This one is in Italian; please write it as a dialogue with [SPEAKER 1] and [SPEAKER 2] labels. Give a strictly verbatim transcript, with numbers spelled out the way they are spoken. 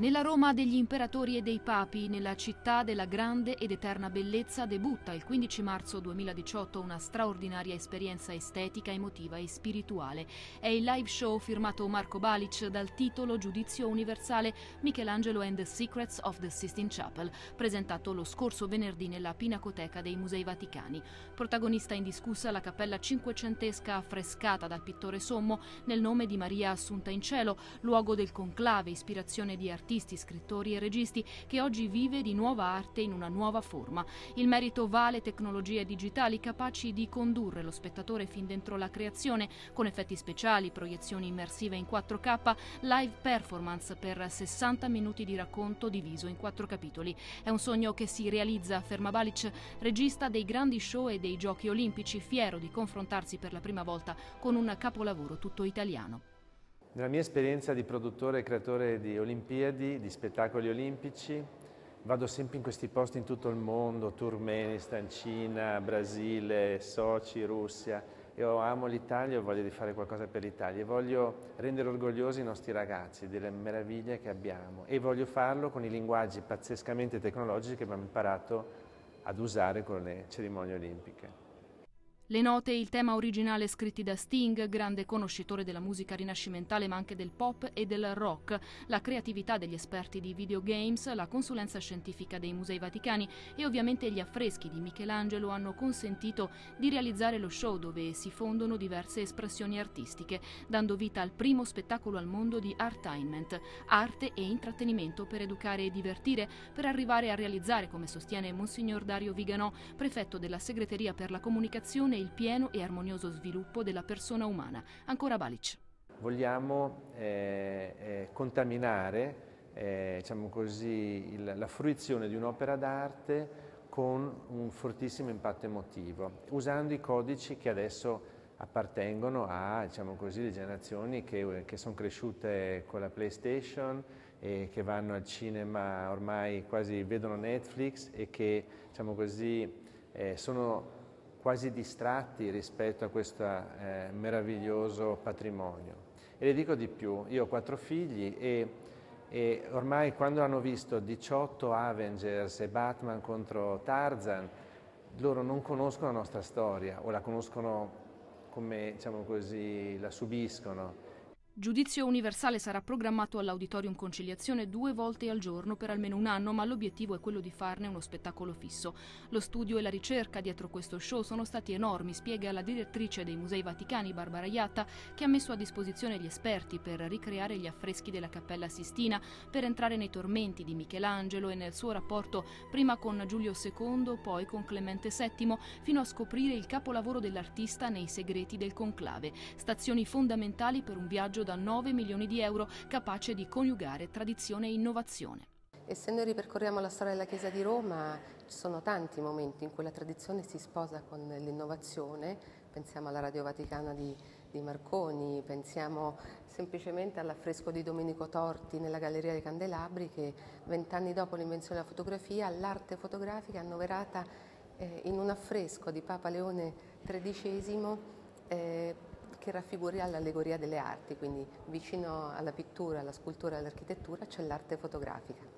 [SPEAKER 1] Nella Roma degli imperatori e dei papi, nella città della grande ed eterna bellezza, debutta il quindici marzo duemiladiciotto una straordinaria esperienza estetica, emotiva e spirituale. È il live show firmato Marco Balic dal titolo Giudizio universale Michelangelo and the Secrets of the Sistine Chapel, presentato lo scorso venerdì nella Pinacoteca dei Musei Vaticani. Protagonista indiscussa la cappella cinquecentesca affrescata dal pittore sommo nel nome di Maria Assunta in Cielo, luogo del conclave, ispirazione di artisti artisti, scrittori e registi, che oggi vive di nuova arte in una nuova forma. Il merito va alle tecnologie digitali capaci di condurre lo spettatore fin dentro la creazione, con effetti speciali, proiezioni immersive in quattro K, live performance per sessanta minuti di racconto diviso in quattro capitoli. È un sogno che si realizza, afferma Balic, regista dei grandi show e dei Giochi Olimpici, fiero di confrontarsi per la prima volta con un capolavoro tutto italiano.
[SPEAKER 2] Nella mia esperienza di produttore e creatore di Olimpiadi, di spettacoli olimpici, vado sempre in questi posti in tutto il mondo, Turkmenistan, Cina, Brasile, Sochi, Russia. Io amo l'Italia e voglio di fare qualcosa per l'Italia e voglio rendere orgogliosi i nostri ragazzi delle meraviglie che abbiamo e voglio farlo con i linguaggi pazzescamente tecnologici che abbiamo imparato ad usare con le cerimonie olimpiche.
[SPEAKER 1] Le note e il tema originale scritti da Sting, grande conoscitore della musica rinascimentale ma anche del pop e del rock, la creatività degli esperti di videogames, la consulenza scientifica dei Musei Vaticani e ovviamente gli affreschi di Michelangelo hanno consentito di realizzare lo show dove si fondono diverse espressioni artistiche, dando vita al primo spettacolo al mondo di Artainment, arte e intrattenimento per educare e divertire, per arrivare a realizzare, come sostiene Monsignor Dario Viganò, prefetto della Segreteria per la Comunicazione, il pieno e armonioso sviluppo della persona umana. Ancora Balic.
[SPEAKER 2] Vogliamo eh, eh, contaminare eh, diciamo così, il, la fruizione di un'opera d'arte con un fortissimo impatto emotivo, usando i codici che adesso appartengono a diciamo così, le generazioni che, che sono cresciute con la PlayStation e che vanno al cinema ormai quasi vedono Netflix e che diciamo così, eh, sono quasi distratti rispetto a questo eh, meraviglioso patrimonio. E le dico di più, io ho quattro figli e, e ormai quando hanno visto diciotto Avengers e Batman contro Tarzan, loro non conoscono la nostra storia o la conoscono come, diciamo così, la subiscono.
[SPEAKER 1] Giudizio universale sarà programmato all'Auditorium Conciliazione due volte al giorno per almeno un anno, ma l'obiettivo è quello di farne uno spettacolo fisso. Lo studio e la ricerca dietro questo show sono stati enormi, spiega la direttrice dei Musei Vaticani, Barbara Iatta, che ha messo a disposizione gli esperti per ricreare gli affreschi della Cappella Sistina, per entrare nei tormenti di Michelangelo e nel suo rapporto prima con Giulio secondo, poi con Clemente settimo, fino a scoprire il capolavoro dell'artista nei segreti del conclave. Stazioni fondamentali per un viaggio da nove milioni di euro, capace di coniugare tradizione e innovazione.
[SPEAKER 3] E se noi ripercorriamo la storia della Chiesa di Roma, ci sono tanti momenti in cui la tradizione si sposa con l'innovazione. Pensiamo alla Radio Vaticana di, di Marconi, pensiamo semplicemente all'affresco di Domenico Torti nella Galleria dei Candelabri che vent'anni dopo l'invenzione della fotografia, l'arte fotografica è annoverata eh, in un affresco di Papa Leone tredicesimo eh, che raffigura l'allegoria delle arti, quindi vicino alla pittura, alla scultura e all'architettura c'è l'arte fotografica.